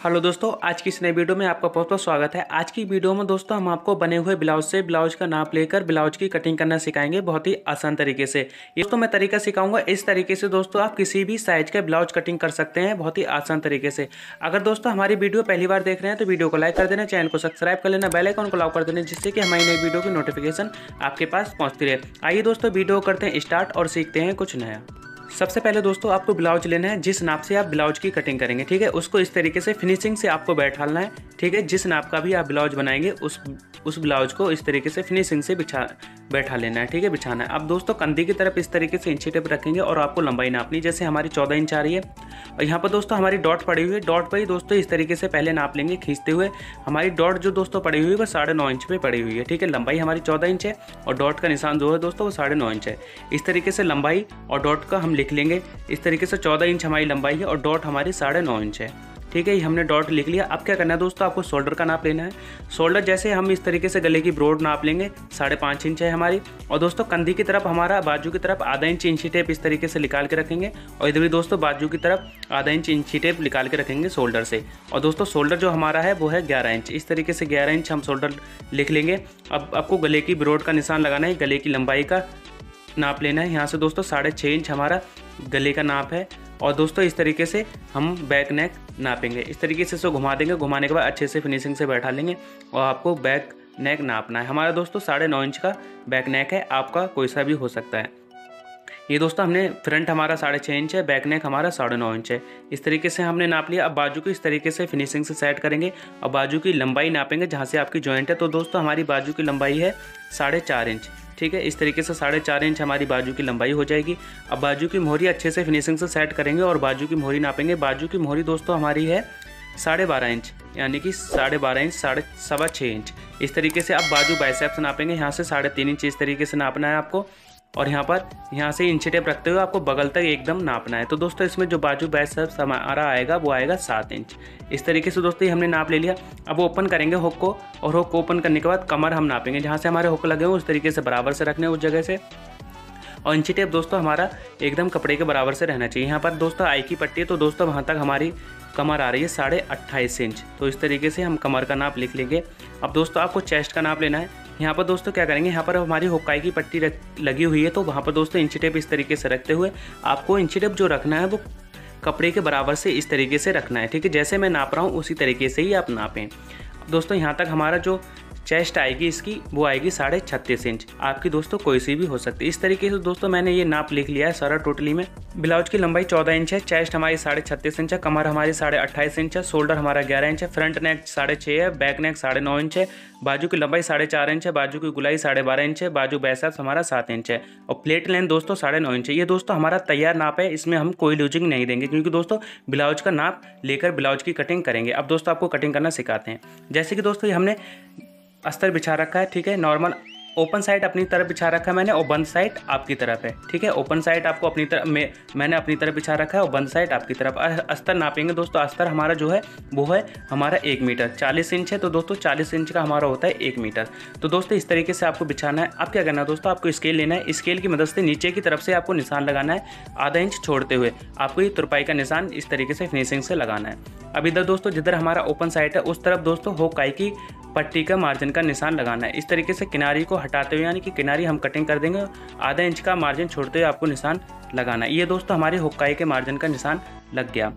Hello दोस्तों, आज की इस नई वीडियो में आपका बहुत बहुत स्वागत है। आज की वीडियो में दोस्तों हम आपको बने हुए ब्लाउज से ब्लाउज का नाप लेकर ब्लाउज की कटिंग करना सिखाएंगे बहुत ही आसान तरीके से। ये दोस्तों मैं तरीका सिखाऊंगा, इस तरीके से दोस्तों आप किसी भी साइज के ब्लाउज कटिंग कर सकते हैं बहुत ही आसान तरीके से। अगर दोस्तों हमारी वीडियो पहली बार देख रहे हैं तो वीडियो को लाइक कर देना, चैनल को सब्सक्राइब कर लेना, बेल आइकन को ऑल कर देना, जिससे कि हमारी नई वीडियो की नोटिफिकेशन आपके पास पहुँचती रहे। आइए दोस्तों वीडियो करते हैं स्टार्ट और सीखते हैं कुछ नया। सबसे पहले दोस्तों आपको ब्लाउज लेना है, जिस नाप से आप ब्लाउज की कटिंग करेंगे, ठीक है, उसको इस तरीके से फिनिशिंग से आपको बैठाना है, ठीक है। जिस नाप का भी आप ब्लाउज बनाएंगे उस ब्लाउज को इस तरीके से फिनिशिंग से बैठा लेना है, ठीक है, बिछाना है। अब दोस्तों कंधे की तरफ इस तरीके से इंची टेप रखेंगे और आपको लंबाई नापनी, जैसे हमारी 14 इंच आ रही है और यहाँ पर दोस्तों हमारी डॉट पड़ी हुई है। डॉट पर ही दोस्तों इस तरीके से पहले नाप लेंगे खींचते हुए। हमारी डॉट जो दोस्तों पड़ी हुई है वो 9.5 इंच पे पड़ी हुई है, ठीक है। लंबाई हमारी 14 इंच है और डॉट का निशान जो है दोस्तों वो 9.5 इंच है। इस तरीके से लंबाई और डॉट का हम लिख लेंगे। इस तरीके से 14 इंच हमारी लंबाई है और डॉट हमारी 9.5 इंच है, ठीक है। ये हमने डॉट लिख लिया। अब क्या करना है दोस्तों, आपको शोल्डर का नाप लेना है। शोल्डर जैसे हम इस तरीके से गले की ब्रॉड नाप लेंगे, 5.5 इंच है हमारी। और दोस्तों कंधी की तरफ हमारा बाजू की तरफ आधा इंच इंची टेप इस तरीके से निकाल के रखेंगे और इधर भी दोस्तों बाजू की तरफ आधा इंच इंची टेप निकाल के रखेंगे शोल्डर से। और दोस्तों शोल्डर जो हमारा है वो है 11 इंच। इस तरीके से 11 इंच हम शोल्डर लिख लेंगे। अब आपको गले की ब्रॉड का निशान लगाना है, गले की लंबाई का नाप लेना है। यहाँ से दोस्तों 6.5 इंच हमारा गले का नाप है। और दोस्तों इस तरीके से हम बैक नेक नापेंगे। इस तरीके से इसको घुमा देंगे, घुमाने के बाद अच्छे से फिनिशिंग से बैठा लेंगे और आपको बैक नेक नापना है। हमारा दोस्तों 9.5 इंच का बैक नेक है, आपका कोई सा भी हो सकता है। ये दोस्तों हमने फ्रंट हमारा 6.5 इंच है, बैक नेक हमारा 9.5 इंच है। इस तरीके से हमने नाप लिया। अब बाजू को इस तरीके से फिनिशिंग से सेट करेंगे और बाजू की लंबाई नापेंगे जहाँ से आपकी जॉइंट है। तो दोस्तों हमारी बाजू की लंबाई है 4.5 इंच, ठीक है। इस तरीके से 4.5 इंच हमारी बाजू की लंबाई हो जाएगी। अब बाजू की मोहरी अच्छे से फिनिशिंग से सेट करेंगे और बाजू की मोहरी नापेंगे। बाजू की मोहरी दोस्तों हमारी है 12.5 इंच, यानी कि 12.5 इंच, 6.25 इंच। इस तरीके से अब बाजू बाइसेप्स नापेंगे। यहाँ से 3.5 इंच इस तरीके से नापना है आपको और यहाँ से इंची टेप रखते हुए आपको बगल तक एकदम नापना है। तो दोस्तों इसमें जो बाजू बाइसेप्स हमारा आएगा वो आएगा 7 इंच। इस तरीके से दोस्तों हमने नाप ले लिया। अब ओपन करेंगे हुक को और हुक को ओपन करने के बाद कमर हम नापेंगे। जहाँ से हमारे हुक लगे हुए उस तरीके से बराबर से रखने उस जगह से। और इंची टेप दोस्तों हमारा एकदम कपड़े के बराबर से रहना चाहिए। यहाँ पर दोस्तों आई की पट्टी है तो दोस्तों वहाँ तक हमारी कमर आ रही है 28.5 इंच। तो इस तरीके से हम कमर का नाप लिख लेंगे। अब दोस्तों आपको चेस्ट का नाप लेना है। यहाँ पर दोस्तों क्या करेंगे, यहाँ पर हमारी हुक्काई की पट्टी लगी हुई है तो वहाँ पर दोस्तों इंची टेप इस तरीके से रखते हुए आपको इंची टेप जो रखना है वो कपड़े के बराबर से इस तरीके से रखना है, ठीक है। जैसे मैं नाप रहा हूँ उसी तरीके से ही आप नापें। अब दोस्तों यहाँ तक हमारा जो चेस्ट आएगी इसकी वो आएगी 36.5 इंच। आपकी दोस्तों कोई सी भी हो सकती है। इस तरीके से दोस्तों मैंने ये नाप लिख लिया है सारा टोटली में। ब्लाउज की लंबाई 14 इंच है, चेस्ट हमारी 36.5 इंच है, कमर हमारी 28.5 इंच है, शोल्डर हमारा 11 इंच है, फ्रंट नेक 6.5 है, बैक नेक 9.5 इंच है, बाजू की लंबाई 4.5 इंच है, बाजू की गुलाई 12.5 इंच है, बाजू बैसेप्स हमारा 7 इंच है और प्लेट लेंथ दोस्तों 9.5 इंच है। ये दोस्तों हमारा तैयार नाप है, इसमें हम कोई लूजिंग नहीं देंगे क्योंकि दोस्तों ब्लाउज का नाप लेकर ब्लाउज की कटिंग करेंगे। अब दोस्तों आपको कटिंग करना सिखाते हैं। जैसे कि दोस्तों हमने अस्तर बिछा रखा है, ठीक है। नॉर्मल ओपन साइड अपनी तरफ बिछा रखा है मैंने और बंद साइड आपकी तरफ है, ठीक है। ओपन साइड आपको अपनी तरफ मैंने अपनी तरफ बिछा रखा है और बंद साइड आपकी तरफ। अस्तर नापेंगे दोस्तों। अस्तर हमारा जो है वो है हमारा 1 मीटर, 40 इंच है तो दोस्तों 40 इंच का हमारा होता है 1 मीटर। तो दोस्तों इस तरीके से आपको बिछाना है। अब क्या करना है दोस्तों, आपको स्केल लेना है। स्केल की मदद से नीचे की तरफ से आपको निशान लगाना है, आधा इंच छोड़ते हुए आपको ये तुरपाई का निशान इस तरीके से फिनिशिंग से लगाना है। अब इधर दोस्तों जिधर हमारा ओपन साइड है उस तरफ दोस्तों हुक्काई की पट्टी का मार्जिन का निशान लगाना है। इस तरीके से किनारी को हटाते हुए, यानी कि किनारी हम कटिंग कर देंगे, आधा इंच का मार्जिन छोड़ते हुए आपको निशान लगाना है। ये दोस्तों हमारी हुक्काई के मार्जिन का निशान लग गया।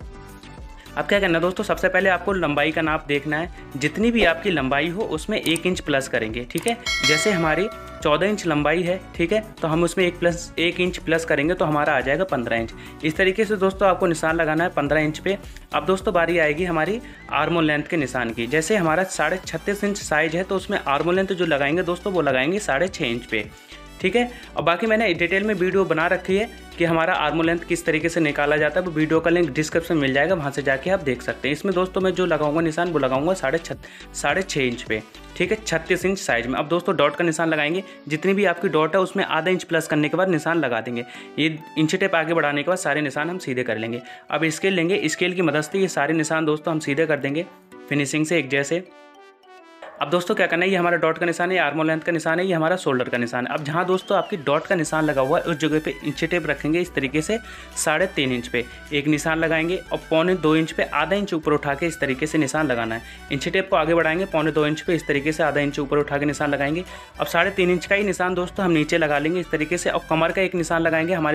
अब क्या करना है दोस्तों, सबसे पहले आपको लंबाई का नाप देखना है। जितनी भी आपकी लंबाई हो उसमें 1 इंच प्लस करेंगे, ठीक है। जैसे हमारी 14 इंच लंबाई है, ठीक है, तो हम उसमें 1 इंच प्लस करेंगे तो हमारा आ जाएगा 15 इंच। इस तरीके से दोस्तों आपको निशान लगाना है 15 इंच पे। अब दोस्तों बारी आएगी हमारी आर्मोल लेंथ के निशान की। जैसे हमारा 36.5 इंच साइज है तो उसमें आर्मोल लेंथ जो लगाएंगे दोस्तों वो लगाएंगे 6.5 इंच पे, ठीक है। और बाकी मैंने डिटेल में वीडियो बना रखी है कि हमारा आर्मोल लेंथ किस तरीके से निकाला जाता है। वो वीडियो का लिंक डिस्क्रिप्शन में मिल जाएगा, वहाँ से जाके आप देख सकते हैं। इसमें दोस्तों मैं जो लगाऊंगा निशान वो लगाऊंगा 6.5 इंच पे, ठीक है, 36 इंच साइज में। अब दोस्तों डॉट का निशान लगाएंगे। जितनी भी आपकी डॉट है उसमें आधा इंच प्लस करने के बाद निशान लगा देंगे। ये इंच टेप आगे बढ़ाने के बाद सारे निशान हम सीधे कर लेंगे। अब स्केल लेंगे, स्केल की मदद से ये सारे निशान दोस्तों हम सीधे कर देंगे फिनिशिंग से एक जैसे। अब दोस्तों क्या करना है, ये हमारा डॉट का निशान है, आर्मोल लेंथ का निशान है, ये हमारा शोल्डर का निशान है। अब जहाँ दोस्तों आपकी डॉट का निशान लगा हुआ है उस जगह पे इंची टेप रखेंगे इस तरीके से 3.5 इंच पे एक निशान लगाएंगे और 1.25 इंच पे आधा इंच ऊपर उठा के इस तरीके से निशान लगाना है। इंची टेप को आगे बढ़ाएंगे 1.25 इंच पे इस तरीके से आधा इंच ऊपर उठा के निशान लगाएंगे। अब 3.5 इंच का ही निशान दोस्तों हम नीचे लगा लेंगे इस तरीके से। और कमर का एक निशान लगाएंगे हमारे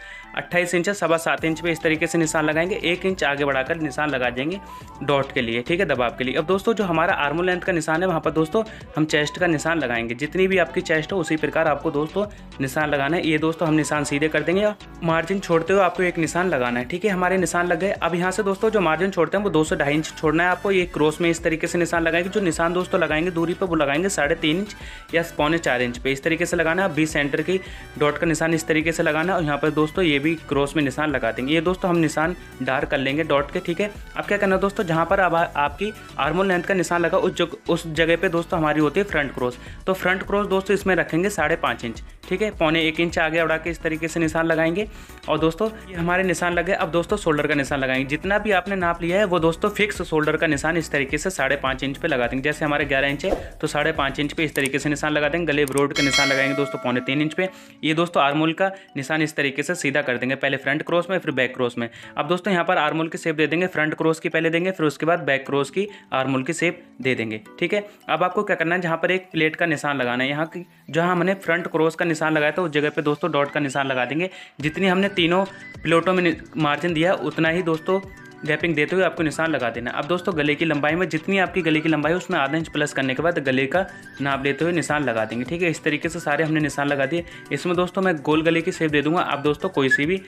28.5 इंच 7.25 इंच पे इस तरीके से निशान लगाएंगे। 1 इंच आगे बढ़ाकर निशान लगा देंगे डॉट के लिए, ठीक है, दबाव के लिए। अब दोस्तों जो हमारा आर्मोल लेंथ का निशान है वहाँ पर दोस्तों हम चेस्ट का निशान लगाएंगे। जितनी भी आपकी चेस्ट हो उसी प्रकार आपको दोस्तों निशान लगाना है। ये दोस्तों हम निशान सीधे कर देंगे और मार्जिन छोड़ते हुए आपको एक निशान लगाना है, ठीक है। हमारे निशान लग गए। अब यहाँ से दोस्तों जो मार्जिन छोड़ते हैं वो 2 से 2.5 इंच छोड़ना है आपको। ये क्रॉस में इस तरीके से निशान लगाएंगे। जो निशान दोस्तों लगाएंगे दूरी पर वो लगाएंगे 3.5 इंच या 3.25 इंच पे इस तरीके से लगाना है। 20 सेंटर की डॉट का निशान इस तरीके से लगाना है और यहाँ पर दोस्तों ये भी क्रॉस में निशान लगा देंगे। ये दोस्तों हम निशान डार्क कर लेंगे डॉट के, ठीक है। अब क्या करना है दोस्तों, जहाँ पर अब आपकी आर्मोल लेंथ का निशान लगा उस जगह पे दोस्तों हमारी होती है फ्रंट क्रॉस। तो फ्रंट क्रॉस दोस्तों इसमें रखेंगे 5.5 इंच, ठीक है। 1.25 इंच आगे बढ़ा के इस तरीके से निशान लगाएंगे। और दोस्तों ये हमारे निशान लगे। अब दोस्तों शोल्डर का निशान लगाएंगे। जितना भी आपने नाप लिया है वो दोस्तों फिक्स शोल्डर का निशान इस तरीके से 5.5 इंच पे लगा देंगे। जैसे हमारे 11 इंच है तो 5.5 इंच पे इस तरीके से निशान लगा देंगे। गले ब्रोड का निशान लगाएंगे दोस्तों 3.25 इंच पे। ये दोस्तों आर्मोल का निशान इस तरीके से सीधा कर देंगे, पहले फ्रंट क्रॉस में फिर बैक क्रॉस में। अब दोस्तों यहाँ पर आर्मोल की शेप दे देंगे, फ्रंट क्रॉस की पहले देंगे फिर उसके बाद बैक क्रॉस की आर्मोल की शेप दे देंगे, ठीक है। अब आपको क्या करना है, जहाँ पर एक प्लेट का निशान लगाना है, यहाँ की जहाँ हमने फ्रंट क्रॉस का निशान लगाया था उस जगह पे दोस्तों डॉट का निशान लगा देंगे। जितनी हमने तीनों प्लेटों में मार्जिन दिया उतना ही दोस्तों गैपिंग देते हुए आपको निशान लगा देना। अब दोस्तों गले की लंबाई में जितनी आपकी गले की लंबाई है उसमें आधा इंच प्लस करने के बाद गले का नाप लेते हुए निशान लगा देंगे, ठीक है। इस तरीके से सारे हमने निशान लगा दिए। इसमें दोस्तों मैं गोल गले की शेप दे दूंगा। आप दोस्तों कोई सी भी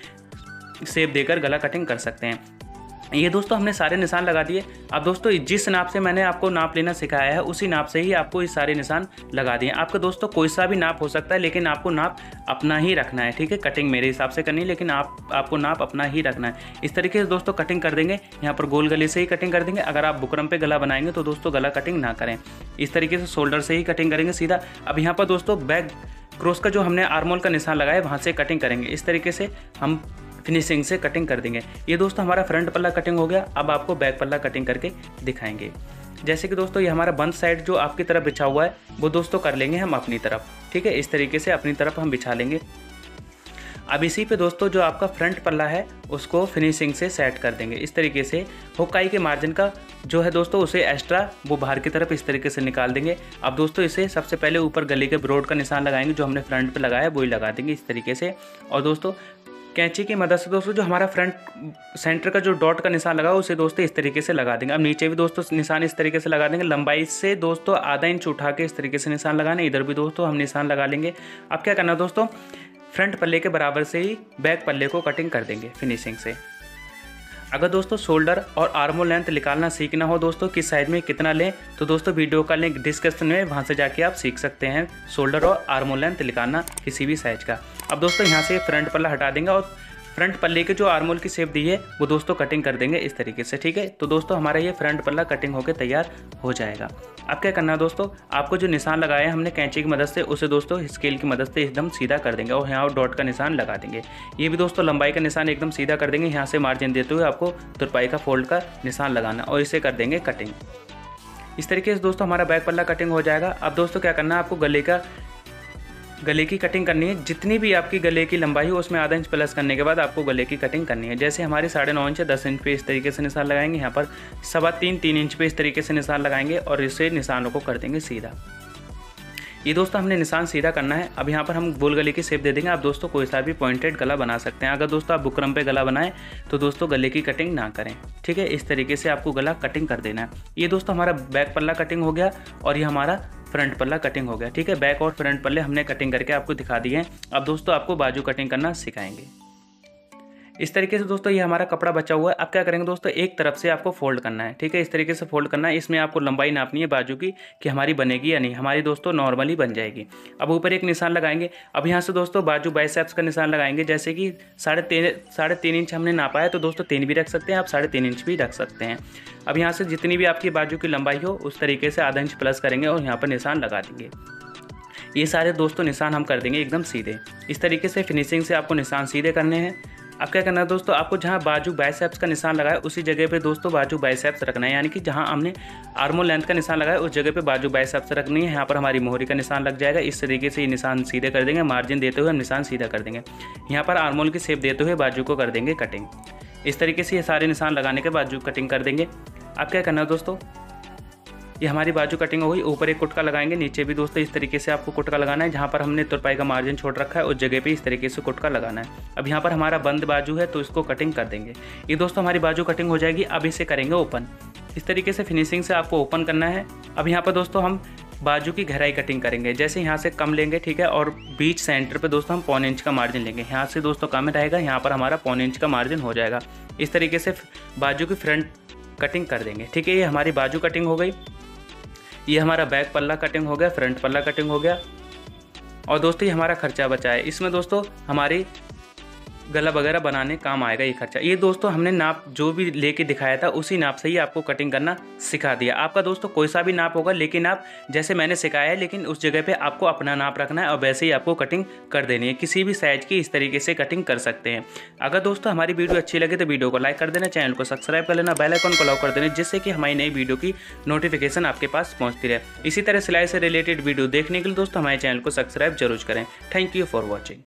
शेप देकर गला कटिंग कर सकते हैं। ये दोस्तों हमने सारे निशान लगा दिए। अब दोस्तों जिस नाप से मैंने आपको नाप लेना सिखाया है उसी नाप से ही आपको ये सारे निशान लगा दिए। आपका दोस्तों कोई सा भी नाप हो सकता है लेकिन आपको नाप अपना ही रखना है, ठीक है। कटिंग मेरे हिसाब से करनी है लेकिन आपको नाप अपना ही रखना है। इस तरीके से दोस्तों कटिंग कर देंगे। यहाँ पर गोल गले से ही कटिंग कर देंगे। अगर आप बुकरम पे गला बनाएंगे तो दोस्तों गला कटिंग ना करें, इस तरीके से शोल्डर से ही कटिंग करेंगे सीधा। अब यहाँ पर दोस्तों बैक क्रॉस का जो हमने आर्मोल का निशान लगाया वहाँ से कटिंग करेंगे। इस तरीके से हम फिनिशिंग से कटिंग कर देंगे। ये दोस्तों हमारा फ्रंट पल्ला कटिंग हो गया। अब आपको बैक पल्ला कटिंग करके दिखाएंगे। जैसे कि दोस्तों ये हमारा बंद साइड जो आपकी तरफ बिछा हुआ है वो दोस्तों कर लेंगे हम अपनी तरफ, ठीक है। इस तरीके से अपनी तरफ हम बिछा लेंगे। अब इसी पे दोस्तों जो आपका फ्रंट पल्ला है उसको फिनिशिंग से सेट कर देंगे। इस तरीके से हुकाई के मार्जिन का जो है दोस्तों उसे एक्स्ट्रा वो बाहर की तरफ इस तरीके से निकाल देंगे। अब दोस्तों इसे सबसे पहले ऊपर गले के ब्रोड का निशान लगाएंगे। जो हमने फ्रंट पे लगाया वही लगा देंगे इस तरीके से। और दोस्तों कैंची की मदद से दोस्तों जो हमारा फ्रंट सेंटर का जो डॉट का निशान लगा उसे दोस्तों इस तरीके से लगा देंगे। अब नीचे भी दोस्तों निशान इस तरीके से लगा देंगे। लंबाई से दोस्तों आधा इंच उठा के इस तरीके से निशान लगाने। इधर भी दोस्तों हम निशान लगा लेंगे। अब क्या करना दोस्तों, फ्रंट पल्ले के बराबर से ही बैक पल्ले को कटिंग कर देंगे फिनिशिंग से। अगर दोस्तों शोल्डर और आर्मोल लेंथ निकालना सीखना हो दोस्तों किस साइड में कितना लें तो दोस्तों वीडियो का लिंक डिस्क्रिप्शन में, वहाँ से जाके आप सीख सकते हैं शोल्डर और आर्मोल लेंथ निकालना किसी भी साइज का। अब दोस्तों यहाँ से फ्रंट पल्ला हटा देंगे और फ्रंट पल्ले के जो आर्मोल की शेप दी है वो दोस्तों कटिंग कर देंगे इस तरीके से, ठीक है। तो दोस्तों हमारा ये फ्रंट पल्ला कटिंग होकर तैयार हो जाएगा। अब क्या करना है दोस्तों, आपको जो निशान लगाए हैं हमने कैंची की मदद से उसे दोस्तों स्केल की मदद से एकदम सीधा कर देंगे और यहाँ डॉट का निशान लगा देंगे। ये भी दोस्तों लंबाई का निशान एकदम सीधा कर देंगे। यहाँ से मार्जिन देते हुए आपको तुरपाई का फोल्ड का निशान लगाना और इसे कर देंगे कटिंग। इस तरीके से दोस्तों हमारा बैक पल्ला कटिंग हो जाएगा। अब दोस्तों क्या करना है, आपको गले की कटिंग करनी है। जितनी भी आपकी गले की लंबाई हो उसमें आधा इंच प्लस करने के बाद आपको गले की कटिंग करनी है। जैसे हमारी 9.5 इंच 10 इंच पे इस तरीके से निशान लगाएंगे। यहाँ पर 3.25 इंच पे इस तरीके से निशान लगाएंगे और इससे निशानों को कर देंगे सीधा। ये दोस्तों हमने निशान सीधा करना है। अब यहाँ पर हम गोल गले की शेप दे देंगे। आप दोस्तों कोई सा भी पॉइंटेड गला बना सकते हैं। अगर दोस्तों आप बुकरम पे गला बनाएं तो दोस्तों गले की कटिंग ना करें, ठीक है। इस तरीके से आपको गला कटिंग कर देना है। ये दोस्तों हमारा बैक पल्ला कटिंग हो गया और ये हमारा फ्रंट पल्ला कटिंग हो गया, ठीक है। बैक और फ्रंट पल्ले हमने कटिंग करके आपको दिखा दिए हैं। अब दोस्तों आपको बाजू कटिंग करना सिखाएंगे। इस तरीके से दोस्तों ये हमारा कपड़ा बचा हुआ है। अब क्या करेंगे दोस्तों, एक तरफ से आपको फोल्ड करना है, ठीक है। इस तरीके से फोल्ड करना है। इसमें आपको लंबाई नापनी है बाजू की कि हमारी बनेगी या नहीं। हमारी दोस्तों नॉर्मली बन जाएगी। अब ऊपर एक निशान लगाएंगे। अब यहाँ से दोस्तों बाजू बाइसेप्स का निशान लगाएंगे। जैसे कि 3.5 इंच हमने नापा है तो दोस्तों 3 भी रख सकते हैं, आप 3.5 इंच भी रख सकते हैं। अब यहाँ से जितनी भी आपकी बाजू की लंबाई हो उस तरीके से आधा इंच प्लस करेंगे और यहाँ पर निशान लगा देंगे। ये सारे दोस्तों निशान हम कर देंगे एकदम सीधे। इस तरीके से फिनिशिंग से आपको निशान सीधे करने हैं। अब क्या करना है दोस्तों, आपको जहाँ बाजू बाइसेप्स का निशान लगाया उसी जगह पे दोस्तों बाजू बाइसेप्स रखना है, यानी कि जहाँ हमने आर्मोल लेंथ का निशान लगाया उस जगह पे बाजू बाइसेप्स रखनी है। यहाँ पर हमारी मोहरी का निशान लग जाएगा। इस तरीके से ये निशान सीधे कर देंगे, मार्जिन देते हुए हम निशान सीधा कर देंगे। यहाँ पर आर्मोल की शेप देते हुए बाजू को कर देंगे कटिंग। इस तरीके से ये सारे निशान लगाने के बाजू कटिंग कर देंगे। अब क्या करना है दोस्तों, ये हमारी बाजू कटिंग हो गई। ऊपर एक कुटका लगाएंगे, नीचे भी दोस्तों इस तरीके से आपको कुटका लगाना है। जहाँ पर हमने तुरपाई का मार्जिन छोड़ रखा है उस जगह पे इस तरीके से कुटका लगाना है। अब यहाँ पर हमारा बंद बाजू है तो इसको कटिंग कर देंगे। ये दोस्तों हमारी बाजू कटिंग हो जाएगी। अब इसे करेंगे ओपन। इस तरीके से फिनिशिंग से आपको ओपन करना है। अब यहाँ पर दोस्तों हम बाजू की गहराई कटिंग करेंगे। जैसे यहाँ से कम लेंगे, ठीक है, और बीच सेंटर पे दोस्तों हम 1.25 इंच का मार्जिन लेंगे। यहाँ से दोस्तों कम रहेगा, यहाँ पर हमारा 1.25 इंच का मार्जिन हो जाएगा। इस तरीके से बाजू की फ्रंट कटिंग कर देंगे। ठीक है, ये हमारी बाजू कटिंग हो गई। ये हमारा बैक पल्ला कटिंग हो गया, फ्रंट पल्ला कटिंग हो गया। और दोस्तों ये हमारा खर्चा बचा है। इसमें दोस्तों हमारी गला वगैरह बनाने काम आएगा ये खर्चा। ये दोस्तों हमने नाप जो भी लेके दिखाया था उसी नाप से ही आपको कटिंग करना सिखा दिया। आपका दोस्तों कोई सा भी नाप होगा, लेकिन आप जैसे मैंने सिखाया है, लेकिन उस जगह पे आपको अपना नाप रखना है और वैसे ही आपको कटिंग कर देनी है। किसी भी साइज की इस तरीके से कटिंग कर सकते हैं। अगर दोस्तों हमारी वीडियो अच्छी लगे तो वीडियो को लाइक कर देना, चैनल को सब्सक्राइब कर लेना, बेल आइकन को ऑल कर देना, जिससे कि हमारी नई वीडियो की नोटिफिकेशन आपके पास पहुँचती रहे। इसी तरह सिलाई से रिलेटेड वीडियो देखने के लिए दोस्तों हमारे चैनल को सब्सक्राइब जरूर करें। Thank you for watching.